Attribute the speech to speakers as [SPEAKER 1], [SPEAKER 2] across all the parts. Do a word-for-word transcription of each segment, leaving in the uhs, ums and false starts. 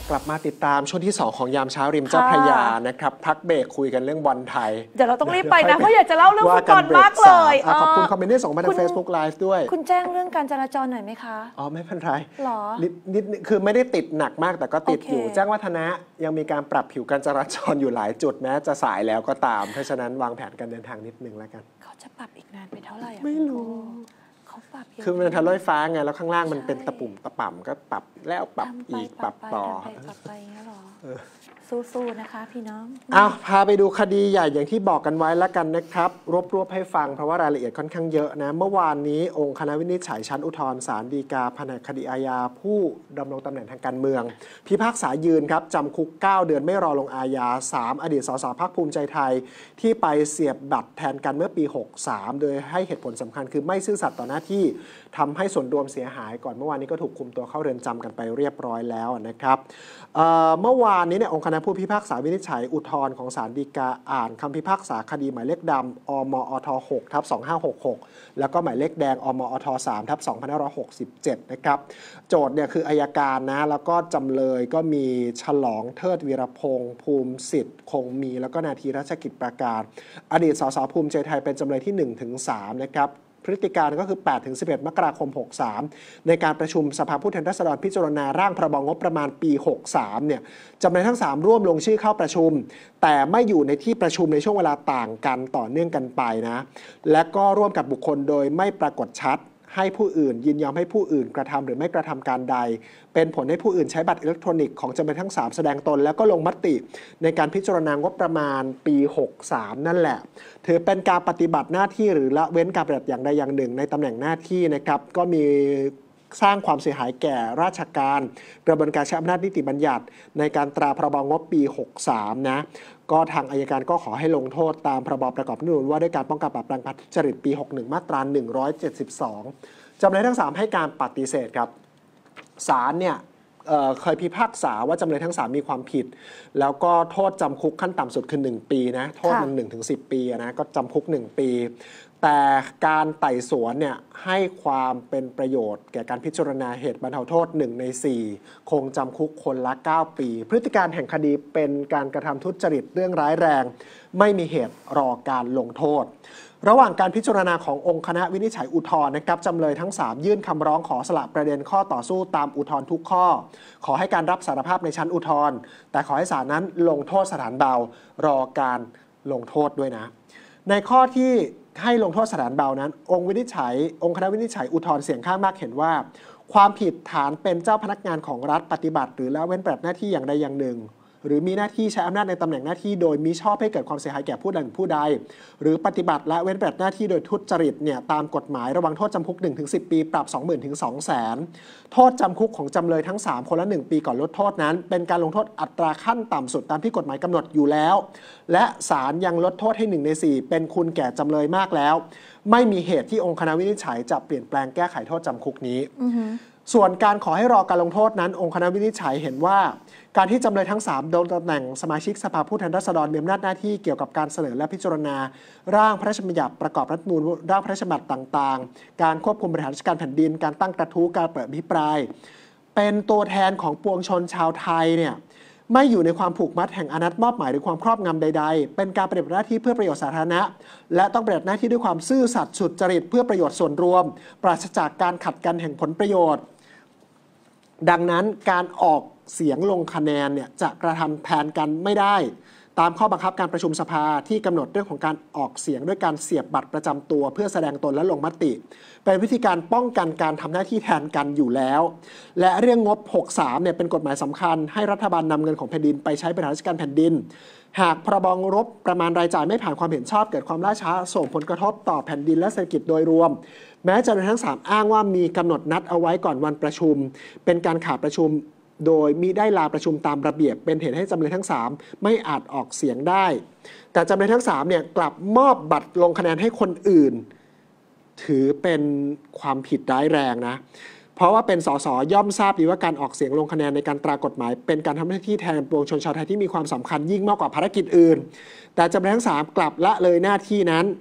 [SPEAKER 1] กลับมาติดตามช่วงที่สองของยามเช้าริมเจ้าพระยานะครับพักเบรกคุยกันเรื่องบอลไทย
[SPEAKER 2] เดี๋ยวเราต้องรีบไปนะเพราะอยากจะเล่าเรื่องฟุตบอลมากเลย
[SPEAKER 1] ขอบคุณคอมเมนต์ที่ส่งมาทาง Facebook Live ด้วย
[SPEAKER 2] คุณแจ้งเรื่องการจราจรหน่อยไหมคะ
[SPEAKER 1] อ๋อไม่เป็นไร
[SPEAKER 2] หรอ
[SPEAKER 1] นิดคือไม่ได้ติดหนักมากแต่ก็ติดอยู่แจ้งวัฒนะยังมีการปรับผิวการจราจรอยู่หลายจุดแม้จะสายแล้วก็ตามเพราะฉะนั้นวางแผนการเดินทางนิดนึงแล้วกัน
[SPEAKER 2] เขาจะปรับอีกนานไปเท่าไหร่
[SPEAKER 1] ไม่รู้
[SPEAKER 2] เขาปรับ
[SPEAKER 1] คือมันทางรถไฟฟ้าไงแล้วข้างล่างมันเป็นตะปุ่มตะป่ำก็ปรับแล้วปรับอีกปรับต่อ
[SPEAKER 2] ปรับไปงั้นหรอสู้ๆนะคะพี่น้อง
[SPEAKER 1] อ้าวพาไปดูคดีใหญ่อย่างที่บอกกันไว้แล้วกันนะครับรวบรวบให้ฟังเพราะว่ารายละเอียดค่อนข้างเยอะนะเมื่อวานนี้องค์คณะวินิจฉัยชั้นอุทธรณ์ศาลฎีกาแผนกคดีอาญาผู้ดำรงตำแหน่งทางการเมืองพิพากษายืนครับจำคุกเก้าเดือนไม่รอลงอาญาสามอดีตสสพรรคภูมิใจไทยที่ไปเสียบบัตรแทนกันเมื่อปีหกสามโดยให้เหตุผลสำคัญคือไม่ซื่อสัตย์ต่อหน้าที่ทำให้ส่วนรวมเสียหายก่อนเมื่อวานนี้ก็ถูกคุมตัวเข้าเรือนจำกันไปเรียบร้อยแล้วนะครับเ, เมื่อวานนี้เนี่ยองค์คณะผู้พิพากษาวินิจฉัยอุทธรณ์ของศาลฎีกาอ่านคำพิพากษาคดีหมายเลขดำอมอทหกทับสองห้าหกหกแล้วก็หมายเลขแดงอมอทสามทับสองพันห้าร้อยหกสิบเจ็ดนะครับโจทย์เนี่ยคืออัยการนะแล้วก็จำเลยก็มีฉลองเทิดวีรพงษ์ภูมิสิทธิ์คงมีแล้วก็นาทีราชกิจประการอดีตสสภูมิใจไทยเป็นจำเลยที่ หนึ่งถึงสาม นะครับพฤติการก็คือ แปดถึงสิบเอ็ด มกราคม หกสาม ในการประชุมสภาผู้แทนราษฎรพิจารณาร่างพรบงบประมาณปี หกสาม เนี่ยจำเลยทั้งสามร่วมลงชื่อเข้าประชุมแต่ไม่อยู่ในที่ประชุมในช่วงเวลาต่างกันต่อเนื่องกันไปนะและก็ร่วมกับบุคคลโดยไม่ปรากฏชัดให้ผู้อื่นยินยอมให้ผู้อื่นกระทำหรือไม่กระทำการใดเป็นผลให้ผู้อื่นใช้บัตรอิเล็กทรอนิกส์ของจำเลยทั้งสามแสดงตนแล้วก็ลงมติในการพิจารณางบประมาณปีหกสามนั่นแหละถือเป็นการปฏิบัติหน้าที่หรือละเว้นการปฏิบัติอย่างใดอย่างหนึ่งในตำแหน่งหน้าที่นะครับก็มีสร้างความเสียหายแก่ราชการกระบวนการใช้อำนาจนิติบัญญัติในการตราพรบงบปีหกสามนะก็ทางอัยการก็ขอให้ลงโทษตามพรบประกอบรัฐธรรมนูญว่าด้วยการป้องกันปราบปรามการทุจริตปีหกหนึ่งมาตราหนึ่งร้อยเจ็ดสิบสองจำเลยทั้งสามให้การปฏิเสธครับศาลเนี่ย เ, เคยพิพากษาว่าจำเลยทั้งสามมีความผิดแล้วก็โทษจำคุกขั้นต่ำสุดคือหนึ่งปีนะโทษมัน หนึ่งถึงสิบ ปีนะก็จำคุกหนึ่งปีแต่การไต่สวนเนี่ยให้ความเป็นประโยชน์แก่การพิจารณาเหตุบรรเทาโทษหนึ่งในสี่คงจำคุกคนละเก้าปีพฤติการแห่งคดีเป็นการกระทำทุจริตเรื่องร้ายแรงไม่มีเหตุรอการลงโทษระหว่างการพิจารณาขององค์คณะวินิจฉัยอุทธรณ์นะครับจำเลยทั้งสามยื่นคำร้องขอสละประเด็นข้อต่อสู้ตามอุทธรณ์ทุกข้อขอให้การรับสารภาพในชั้นอุทธรณ์แต่ขอให้ศาลนั้นลงโทษสถานเบารอการลงโทษด้วยนะในข้อที่ให้ลงโทษสถานเบานั้นองค์วินิจฉัยองค์คณะวินิจฉัยอุทธรณ์เสียงข้างมากเห็นว่าความผิดฐานเป็นเจ้าพนักงานของรัฐปฏิบัติหรือละเว้นปฏิบัติหน้าที่อย่างใดอย่างหนึ่งหรือมีหน้าที่ใช้อำนาจในตำแหน่งหน้าที่โดยมิชอบให้เกิดความเสียหายแก่ผู้ใดผู้ใดหรือปฏิบัติและเว้นปฏิบัติหน้าที่โดยทุจริตเนี่ยตามกฎหมายระวังโทษจำคุก หนึ่งถึงสิบ ปีปรับ สองหมื่น ถึง สองแสน โทษจำคุกของจำเลยทั้งสามคนละหนึ่งปีก่อนลดโทษนั้นเป็นการลงโทษอัตราขั้นต่ำสุดตามที่กฎหมายกำหนดอยู่แล้วและศาลยังลดโทษให้หนึ่งในสี่เป็นคุณแก่จำเลยมากแล้วไม่มีเหตุที่องค์คณะวินิจฉัยจะเปลี่ยนแปลงแก้ไขโทษจำคุกนี้ uh-huh. ส่วนการขอให้รอการลงโทษนั้นองค์คณะวินิจฉัยเห็นว่าการที่จำเลยทั้งสามดำรงตำแหน่งสมาชิกสภาผู้แทนราษฎรมีอำนาจหน้าที่เกี่ยวกับการเสนอและพิจารณาร่างพระราชบัญญัติประกอบรัฐธรรมนูญร่างพระราชบัญญัติต่างๆการควบคุมบริหารราชการแผ่นดินการตั้งกระทู้การเปิดอภิปรายเป็นตัวแทนของปวงชนชาวไทยเนี่ยไม่อยู่ในความผูกมัดแห่งอนัตมอบหมายหรือความครอบงำใดๆเป็นการปฏิบัติหน้าที่เพื่อประโยชน์สาธารณะและต้องปฏิบัติหน้าที่ด้วยความซื่อสัตย์สุจริตเพื่อประโยชน์ส่วนรวมปราศจากการขัดกันแห่งผลประโยชน์ดังนั้นการออกเสียงลงคะแนนเนี่ยจะกระทำแทนกันไม่ได้ตามข้อบังคับการประชุมสภาที่กำหนดเรื่องของการออกเสียงด้วยการเสียบบัตรประจำตัวเพื่อแสดงตนและลงมติเป็นวิธีการป้องกันการทำหน้าที่แทนกันอยู่แล้วและเรื่องงบหกสามเนี่ยเป็นกฎหมายสำคัญให้รัฐบาลนำเงินของแผ่นดินไปใช้บริหารราชการแผ่นดินหากพรบงบประมาณรายจ่ายไม่ผ่านความเห็นชอบเกิดความล่าช้าส่งผลกระทบต่อแผ่นดินและเศรษฐกิจโดยรวมแม้จำเลยทั้งสามอ้างว่ามีกำหนดนัดเอาไว้ก่อนวันประชุมเป็นการขาดประชุมโดยมิได้ลาประชุมตามระเบียบเป็นเหตุให้จำเลยทั้งสามไม่อาจออกเสียงได้แต่จำเลยทั้งสามเนี่ยกลับมอบบัตรลงคะแนนให้คนอื่นถือเป็นความผิดร้ายแรงนะเพราะว่าเป็นสสย่อมทราบดีว่าการออกเสียงลงคะแนนในการตรากฎหมายเป็นการทำหน้าที่แทนปวงชนชาวไทยที่มีความสำคัญยิ่งมากกว่าภารกิจอื่นแต่จำเลยทั้งสามกลับละเลยหน้าที่นั้น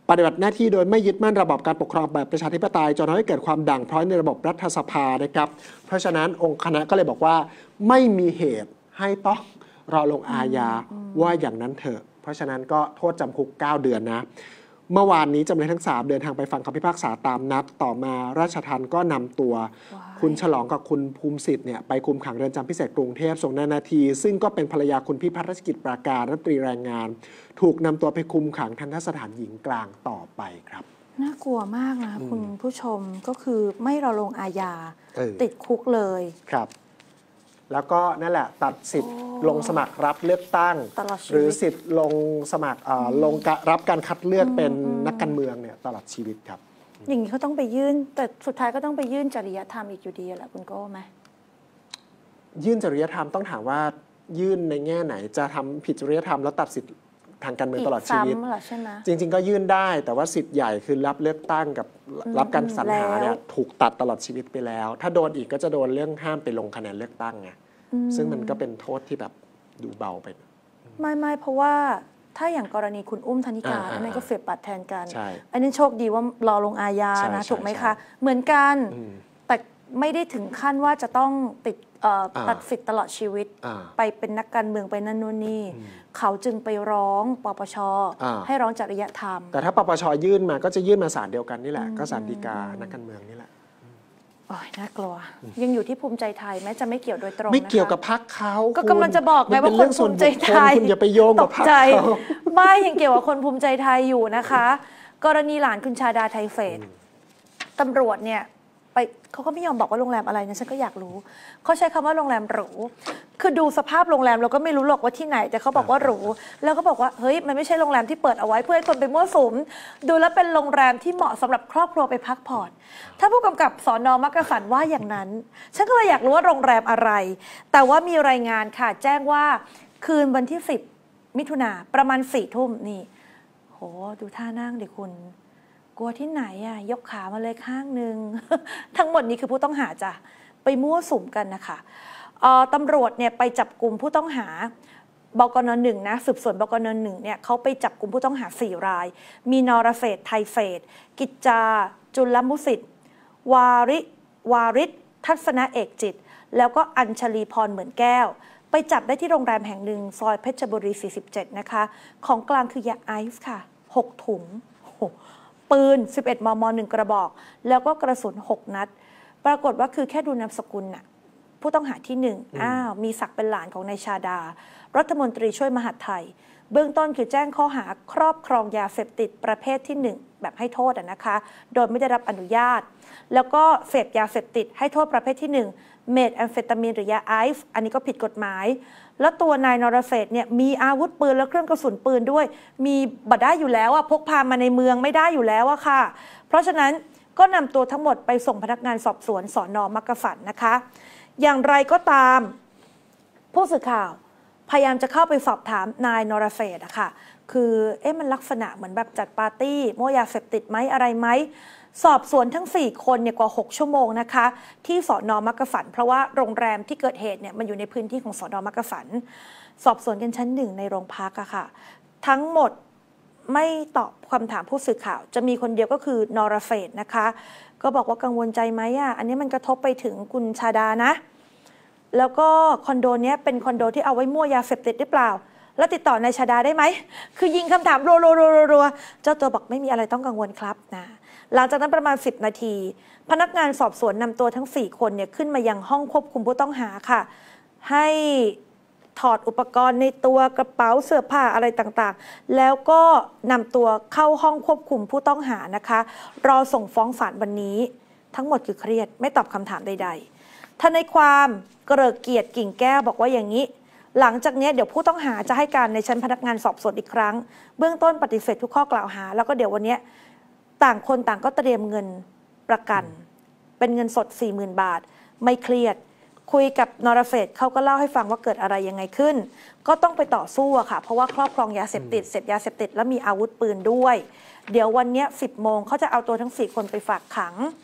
[SPEAKER 1] ปฏิบัติหน้าที่โดยไม่ยึดมั่นระบอบการปกครองแบบประชาธิปไตยจนทำให้เกิดความด่างพร้อยในระบบรัฐสภานะครับเพราะฉะนั้นองค์คณะก็เลยบอกว่าไม่มีเหตุให้ต้องรอลงอาญาว่าอย่างนั้นเถอะเพราะฉะนั้นก็โทษจำคุกเก้าเดือนนะเมื่อวานนี้จำเลยทั้งสามเดินทางไปฟังคำพิพากษาตามนัดต่อมาราชทัณฑ์ก็นำตัวคุณฉลองกับคุณภูมิสิทธิ์เนี่ยไปคุมขังเรือนจำพิเศษกรุงเทพส่งนานาทีซึ่งก็เป็นภรรยาคุณพิพัฒน์รัชกิจปราการรัฐมนตรีแรงงานถูกนำตัวไปคุมขังทันทสถานหญิงกลางต่อไปครับ
[SPEAKER 2] น่ากลัวมากนะคุณผู้ชมก็คือไม่รอลงอาญาติดคุกเลย
[SPEAKER 1] ครับแล้วก็นั่นแหละตัดสิทธิ์ลงสมัครรับเลือกตั้งหรือสิทธิ์ลงสมัครลงรับการคัดเลือกเป็นนักการเมืองเนี่ยตลอดชีวิตครับ
[SPEAKER 2] อย่างนี้เขาต้องไปยื่นแต่สุดท้ายก็ต้องไปยื่นจริยธรรมอีกอยู่ดีแหละคุณโก้ไหม
[SPEAKER 1] ยื่นจริยธรรมต้องถามว่ายื่นในแง่ไหนจะทำผิดจริยธรรมแล้วตัดสิทธิ์ทางการเมืองตลอดชีวิตจริงๆก็ยื่นได้แต่ว่าสิทธิ์ใหญ่คือรับเลือกตั้งกับรับการสรรหาเนี่ยถูกตัดตลอดชีวิตไปแล้วถ้าโดนอีกก็จะโดนเรื่องห้ามไปลงคะแนนเลือกตั้งไงซึ่งมันก็เป็นโทษที่แบบดูเบาไป
[SPEAKER 2] ไม่ไม่เพราะว่าถ้าอย่างกรณีคุณอุ้มธนิกาอันนั้นก็เสียบบัตรแทนกันอันนี้โชคดีว่ารอลงอาญานะถูกไหมคะเหมือนกันแต่ไม่ได้ถึงขั้นว่าจะต้องติดตัดสิทธิ์ตลอดชีวิตไปเป็นนักการเมืองไปนั่นนู่นนี่เขาจึงไปร้องปปชให้ร้องจริยธรรม
[SPEAKER 1] แต่ถ้าปปชยื่นมาก็จะยื่นมาศาลเดียวกันนี่แหละก็ศาลฎีกานักการเมืองนี่แหละ
[SPEAKER 2] โอ้ยน่ากลัวยังอยู่ที่ภูมิใจไทยแม้จะไม่เกี่ยวโดยตรง
[SPEAKER 1] ไม่เกี่ยวกับพรรคเขา
[SPEAKER 2] ก็กำลังจะบอกไงว่าคนภูมิใจไทย
[SPEAKER 1] คุณอย่าไปโยงกับพรรคเขา
[SPEAKER 2] ไม่ยังเกี่ยวกับคนภูมิใจไทยอยู่นะคะกรณีหลานคุณชาดาไทเศษตำรวจเนี่ยไปเขาก็ไม่ยอมบอกว่าโรงแรมอะไรนะฉันก็อยากรู้เขาใช้คำว่าโรงแรมหรูคือดูสภาพโรงแรมเราก็ไม่รู้หรอกว่าที่ไหนแต่เขาบอกว่าหรูแล้วก็บอกว่าเฮ้ยมันไม่ใช่โรงแรมที่เปิดเอาไว้เพื่อให้คนไปมั่วสุมดูแล้วเป็นโรงแรมที่เหมาะสำหรับครอบครัวไปพักผ่อนถ้าผู้กำกับสน.มักกะสันว่าอย่างนั้นฉันก็เลยอยากรู้ว่าโรงแรมอะไรแต่ว่ามีรายงานค่ะแจ้งว่าคืนวันที่สิบมิถุนาประมาณสี่ทุ่มนี่โหดูท่านั่งดิคุณกลัวที่ไหนอ่ะยกขามาเลยข้างหนึ่ง ทั้งหมดนี้คือผู้ต้องหาจ้ะไปมั่วสุมกันนะคะตำรวจเนี่ยไปจับกลุ่มผู้ต้องหาบกน.หนึ่งนะสืบสวนบกน.หนึ่งเนี่ยเขาไปจับกลุ่มผู้ต้องหาสี่รายมีนรเศรษฐ์ไทยเศรษฐ์กิจจาจุลมุสิทธิ์วาริวาริศทัศนะเอกจิตแล้วก็อัญชลีพรเหมือนแก้วไปจับได้ที่โรงแรมแห่งหนึ่งซอยเพชรบุรีสี่สิบเจ็ดนะคะของกลางคือยาไอซ์ค่ะหกถุงปืนสิบเอ็ดมมหนึ่งกระบอกแล้วก็กระสุนหกนัดปรากฏว่าคือแค่ดูนามสกุลน่ะผู้ต้องหาที่หนึ่งอ้าวมีศักดิ์เป็นหลานของนายชาดารัฐมนตรีช่วยมหาดไทยเบื้องต้นคือแจ้งข้อหาครอบครองยาเสพติดประเภทที่หนึ่งแบบให้โทษนะคะโดยไม่ได้รับอนุญาตแล้วก็เสพยาเสพติดให้โทษประเภทที่หนึ่งเมทแอมเฟตามีนหรือยาไอซ์อันนี้ก็ผิดกฎหมายแล้วตัวนายนรเศรษฐ์เนี่ยมีอาวุธปืนและเครื่องกระสุนปืนด้วยมีบัตรได้อยู่แล้วอะพกพามาในเมืองไม่ได้อยู่แล้วอะค่ะเพราะฉะนั้นก็นำตัวทั้งหมดไปส่งพนักงานสอบสวนสน.มักกะสันนะคะอย่างไรก็ตามผู้สื่อข่าวพยายามจะเข้าไปสอบถามนายนรเศรษฐ์อะค่ะคือเอ๊ะมันลักษณะเหมือนแบบจัดปาร์ตี้มั่วยาเสพติดไหมอะไรไหมสอบสวนทั้งสี่คนเนี่ยกว่าหกชั่วโมงนะคะที่สน.มักกะสันเพราะว่าโรงแรมที่เกิดเหตุเนี่ยมันอยู่ในพื้นที่ของสน.มักกะสันสอบสวนกันชั้นหนึ่งในโรงพักอะค่ะทั้งหมดไม่ตอบคำถามผู้สื่อข่าวจะมีคนเดียวก็คือนรเศรษฐ์นะคะก็บอกว่ากังวลใจไหมอะอันนี้มันกระทบไปถึงคุณชาดานะแล้วก็คอนโดนี้เป็นคอนโดที่เอาไว้มั่วยาเสพติดหรือเปล่าแล้วติดต่อนายชาดาได้ไหมคือยิงคำถามรัวๆๆๆเจ้าตัวบอกไม่มีอะไรต้องกังวลครับนะหลังจากนั้นประมาณสิบนาทีพนักงานสอบสวนนำตัวทั้งสี่คนเนี่ยขึ้นมายังห้องควบคุมผู้ต้องหาค่ะให้ถอดอุปกรณ์ในตัวกระเป๋าเสื้อผ้าอะไรต่างๆแล้วก็นำตัวเข้าห้องควบคุมผู้ต้องหานะคะรอส่งฟ้องศาลวันนี้ทั้งหมดคือเครียดไม่ตอบคำถามใดๆทนายความเกริกเกียรติกิ่งแก้วบอกว่าอย่างนี้หลังจากนี้เดี๋ยวผู้ต้องหาจะให้การในชั้นพนักงานสอบสวนอีกครั้งเบื้องต้นปฏิเสธทุกข้อกล่าวหาแล้วก็เดี๋ยววันนี้ต่างคนต่างก็เตรียมเงินประกันเป็นเงินสด สี่หมื่น บาทไม่เครียดคุยกับนรเศรษฐ์เขาก็เล่าให้ฟังว่าเกิดอะไรยังไงขึ้นก็ต้องไปต่อสู้อะค่ะเพราะว่าครอบครองยาเสพติดเสพยาเสพติดแล้วมีอาวุธปืนด้วยเดี๋ยววันนี้สิบโมงเขาจะเอาตัวทั้งสี่คนไปฝากขัง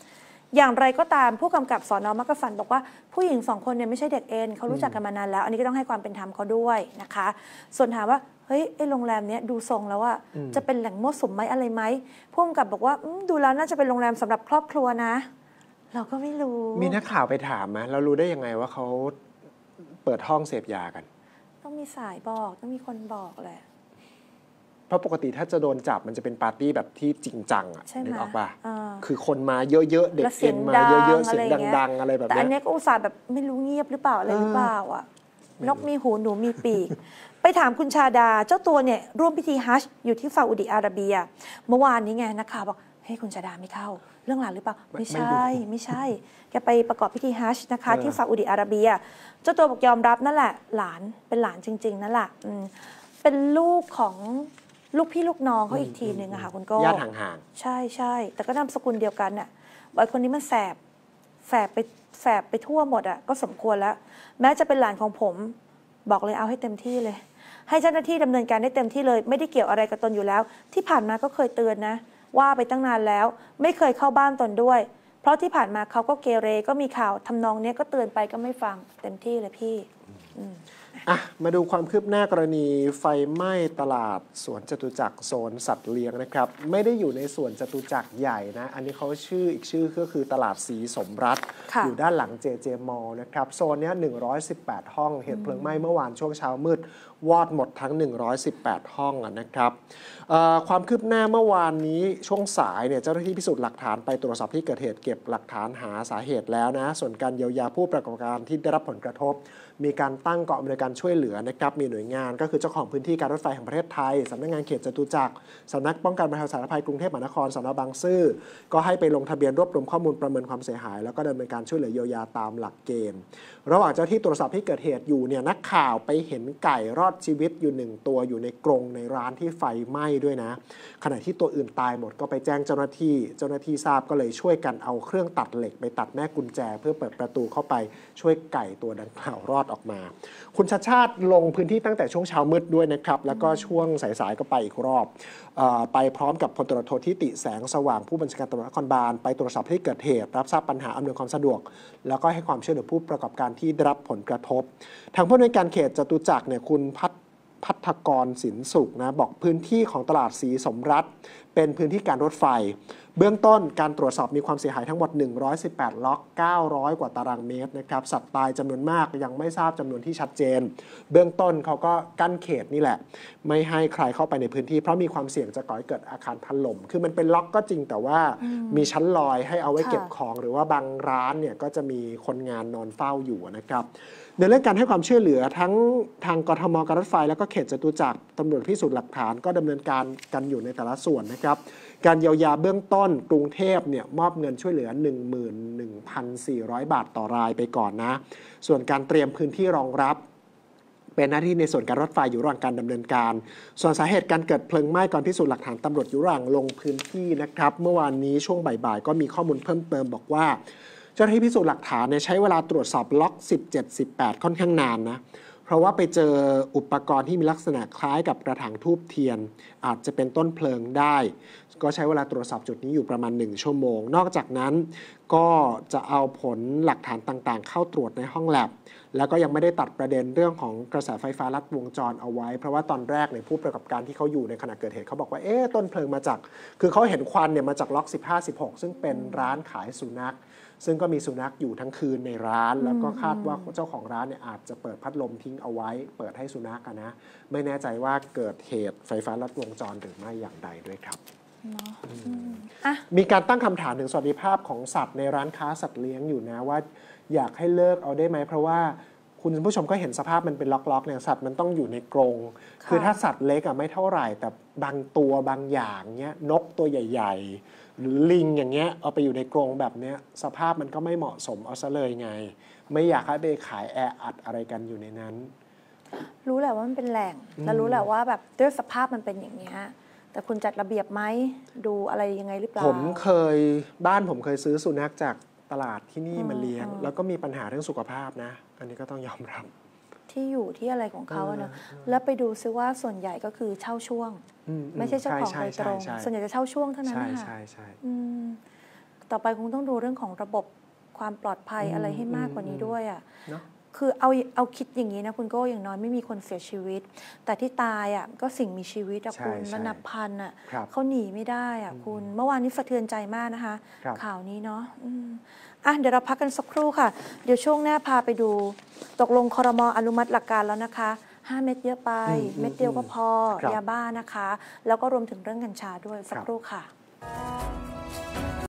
[SPEAKER 2] อย่างไรก็ตามผู้กำกับสน.มักกะสันบอกว่าผู้หญิงสองคนเนี่ยไม่ใช่เด็กเอ็นเขารู้จักกันมานานแล้วอันนี้ก็ต้องให้ความเป็นธรรมเขาด้วยนะคะส่วนถามว่าเฮ้ยไอ้โรงแรมเนี้ยดูทรงแล้วว่าจะเป็นแหล่งมั่วสุมไหมอะไรไหมผู้กำกับบอกว่าดูแล้วน่าจะเป็นโรงแรมสำหรับครอบครัวนะเราก็ไม่รู้
[SPEAKER 1] มีนักข่าวไปถามไหมเรารู้ได้ยังไงว่าเขาเปิดห้องเสพยากัน
[SPEAKER 2] ต้องมีสายบอกต้องมีคนบอกแหละ
[SPEAKER 1] เพราะปกติถ้าจะโดนจับมันจะเป็นปาร์ตี้แบบที่จริงจังอ่ะนึกออกป่ะคือคนมาเยอะๆเด็กเอ็นมาเยอะๆเสียงดังๆอะไรแบบนี้
[SPEAKER 2] แต่อันนี้ก็อุตส่าห์แบบไม่รู้เงียบหรือเปล่าอะไรหรือเปล่าอ่ะนกมีหูหนูมีปีกไปถามคุณชาดาเจ้าตัวเนี่ยร่วมพิธีฮัจญ์อยู่ที่ซาอุดิอาระเบียเมื่อวานนี้ไงนักข่าวบอกเฮ้ยคุณชาดาไม่เข้าเรื่องหลานหรือเปล่าไม่ใช่ไม่ใช่แกไปประกอบพิธีฮัจญ์นะคะที่ซาอุดิอาระเบียเจ้าตัวบอกยอมรับนั่นแหละหลานเป็นหลานจริงๆนั่นแหละเป็นลูกของลูกพี่ลูกน้องเขาอีกทีหนึ่งอะค่ะคุณโก้
[SPEAKER 1] ญาติห่าง
[SPEAKER 2] ๆใช่ใช่แต่ก็นามสกุลเดียวกันน่ะบอยคนนี้มันแสบแสบไปแสบไปทั่วหมดอะก็สมควรแล้วแม้จะเป็นหลานของผมบอกเลยเอาให้เต็มที่เลยให้เจ้าหน้าที่ดำเนินการได้เต็มที่เลยไม่ได้เกี่ยวอะไรกับตนอยู่แล้วที่ผ่านมาก็เคยเตือนนะว่าไปตั้งนานแล้วไม่เคยเข้าบ้านตนด้วยเพราะที่ผ่านมาเขาก็เกเรก็มีข่าวทำนองนี้ก็เตือนไปก็ไม่ฟังเต็มที่เลยพี่
[SPEAKER 1] อ่ะมาดูความคืบหน้ากรณีไฟไหม้ตลาดสวนจตุจักรโซนสัตว์เลี้ยงนะครับไม่ได้อยู่ในสวนจตุจักรใหญ่นะอันนี้เขาชื่ออีกชื่อก็คือตลาดสีสมรัฐอยู่ด้านหลัง เจ เจ มอลล์ นะครับโซนนี้หนึ่งร้อยสิบแปดห้องเหตุเพลิงไหม้เมื่อวานช่วงเช้ามืดวอดหมดทั้งหนึ่งร้อยสิบแปดห้องนะครับความคืบหน้าเมื่อวานนี้ช่วงสายเนี่ยเจ้าหน้าที่พิสูจน์หลักฐานไปตรวจสอบที่เกิดเหตุเก็บหลักฐานหาสาเหตุแล้วนะส่วนการเยียวยาผู้ประกอบการที่ได้รับผลกระทบมีการตั้งกองอำนวยการช่วยเหลือนะครับมีหน่วยงานก็คือเจ้าของพื้นที่การรถไฟแห่งประเทศไทยสำนักงานเขตจตุจักรสำนักป้องกันบรรเทาสาธารณภัยกรุงเทพมหานครสน.บางซื่อก็ให้ไปลงทะเบียนรวบรวมข้อมูลประเมินความเสียหายแล้วก็ดำเนินการช่วยเหลือเยียวยาตามหลักเกณฑ์ระหว่างเจ้าที่ตรวจสอบที่เกิดเหตุอยู่เนี่ยนักข่าวไปเห็นไก่รอดชีวิตอยู่หนึ่งตัวอยู่ในกรงในร้านที่ไฟไหม้ด้วยนะขณะที่ตัวอื่นตายหมดก็ไปแจ้งเจ้าหน้าที่เจ้าหน้าที่ทราบก็เลยช่วยกันเอาเครื่องตัดเหล็กไปตัดแม่กุญแจเพื่อเปิดประตูเข้าไปช่วยไก่ตัวดังกล่าวรอดออกมาคุณชัชชาติลงพื้นที่ตั้งแต่ช่วงเช้ามืดด้วยนะครับแล้วก็ช่วงสายๆก็ไปอีกรอบไปพร้อมกับพลตำรวจโททิติแสงสว่างผู้บัญชาการตำรวจนครบาลไปตรวจสอบที่เกิดเหตุรับทราบปัญหาอำนวยความสะดวกแล้วก็ให้ความช่วยเหลือผู้ประกอบการที่ได้รับผลกระทบทางผู้อำนวยการเขตจตุจักรเนี่ยคุณพัฒพัฒกรสินสุขนะบอกพื้นที่ของตลาดสีสมรัฐเป็นพื้นที่การรถไฟเบื้องต้นการตรวจสอบมีความเสียหายทั้งหมดหนึ่งร้อยสิบแปดล็อกเก้าร้อยกว่าตารางเมตรนะครับสัตว์ตายจำนวนมากยังไม่ทราบจำนวนที่ชัดเจนเบื้องต้นเขาก็กั้นเขตนี่แหละไม่ให้ใครเข้าไปในพื้นที่เพราะมีความเสี่ยงจะก่อให้เกิดอาคารถล่มคือมันเป็นล็อกก็จริงแต่ว่ามีชั้นลอยให้เอาไว้เก็บของหรือว่าบางร้านเนี่ยก็จะมีคนงานนอนเฝ้าอยู่นะครับในเรื่องการให้ความช่วยเหลือทั้งทางกทม.การรถไฟแล้วก็เขตจตุจักรตำรวจพิสูจน์หลักฐานก็ดำเนินการกันอยู่ในแต่ละส่วนนะครับการเยียวยาเบื้องต้นกรุงเทพเนี่ยมอบเงินช่วยเหลือ หนึ่งหมื่นหนึ่งพันสี่ร้อย บาทต่อรายไปก่อนนะส่วนการเตรียมพื้นที่รองรับเป็นหน้าที่ในส่วนการรถไฟอยู่ระหว่างการดำเนินการส่วนสาเหตุการเกิดเพลิงไหม้ก่อนพิสูจน์หลักฐานตำรวจอยู่ระหว่างลงพื้นที่นะครับเมื่อวานนี้ช่วงบ่ายๆก็มีข้อมูลเพิ่มเติมบอกว่าเจ้าหน้าที่พิสูจน์หลักฐานเนี่ยใช้เวลาตรวจสอบล็อกสิบเจ็ด สิบแปดค่อนข้างนานนะเพราะว่าไปเจออุปกรณ์ที่มีลักษณะคล้ายกับกระถางทูบเทียนอาจจะเป็นต้นเพลิงได้ก็ใช้เวลาตรวจสอบจุดนี้อยู่ประมาณหนึ่งชั่วโมงนอกจากนั้นก็จะเอาผลหลักฐานต่างๆเข้าตรวจในห้องแลบแล้วก็ยังไม่ได้ตัดประเด็นเรื่องของกระแสไฟฟ้าลัดวงจรเอาไว้เพราะว่าตอนแรกเนี่ยผู้ประกอบการที่เขาอยู่ในขณะเกิดเหตุเขาบอกว่าเอ๊ะต้นเพลิงมาจากคือเขาเห็นควันเนี่ยมาจากล็อกสิบห้า สิบหกซึ่งเป็นร้านขายสุนัขซึ่งก็มีสุนัขอยู่ทั้งคืนในร้านแล้วก็คาดว่าเจ้าของร้านเนี่ยอาจจะเปิดพัดลมทิ้งเอาไว้เปิดให้สุนัขนะ ไม่แน่ใจว่าเกิดเหตุไฟฟ้าลัดวงจรหรือไม่อย่างใดด้วยครับมีการตั้งคำถามถึงสวัสดิภาพของสัตว์ในร้านค้าสัตว์เลี้ยงอยู่นะว่าอยากให้เลิกเอาได้ไหมเพราะว่าคุณผู้ชมก็เห็นสภาพมันเป็นล็อกๆเนี่ยสัตว์มันต้องอยู่ในกรงคือถ้าสัตว์เล็กอะไม่เท่าไหร่แต่บางตัวบางอย่างเนี้ยนกตัวใหญ่ๆหรือลิงอย่างเงี้ยเอาไปอยู่ในกรงแบบเนี้ยสภาพมันก็ไม่เหมาะสมเอาซะเลยไงไม่อยากให้ไปขายแออัดอะไรกันอยู่ในนั้น
[SPEAKER 2] รู้แหละว่ามันเป็นแหล่งและรู้แหละว่าแบบด้วยสภาพมันเป็นอย่างเงี้ยแต่คุณจัดระเบียบไหมดูอะไรยังไงหรือเปล่า
[SPEAKER 1] ผมเคยบ้านผมเคยซื้อสุนัขจากตลาดที่นี่มาเลี้ยงแล้วก็มีปัญหาเรื่องสุขภาพนะอันนี้ก็ต้องยอมรับ
[SPEAKER 2] ที่อยู่ที่อะไรของเขาอะนะแล้วไปดูซิว่าส่วนใหญ่ก็คือเช่าช่วงไม่ใช่เจ้าของโดยตรงส่วนใหญ่จะเช่าช่วงเท่านั้นนะคะต่อไปคงต้องดูเรื่องของระบบความปลอดภัยอะไรให้มากกว่านี้ด้วยอ่ะ
[SPEAKER 1] เนอะ
[SPEAKER 2] คือเอาเอาคิดอย่างนี้นะคุณโก้อย่างน้อยไม่มีคนเสียชีวิต แต่ที่ตายอ่ะก็สิ่งมีชีวิตอะคุณและนับพันอ่ะเขาหนีไม่ได้อ่ะคุณเมื่อวานนี้สะเทือนใจมากนะคะข่าวนี้เนาะอ่ะเดี๋ยวเราพักกันสักครู่ค่ะเดี๋ยวช่วงหน้าพาไปดูตกลงครม.อนุมัติหลักการแล้วนะคะห้าเม็ดเยอะไปเม็ดเดียวก็พอยาบ้านะคะแล้วก็รวมถึงเรื่องกัญชาด้วยสักครู่ค่ะ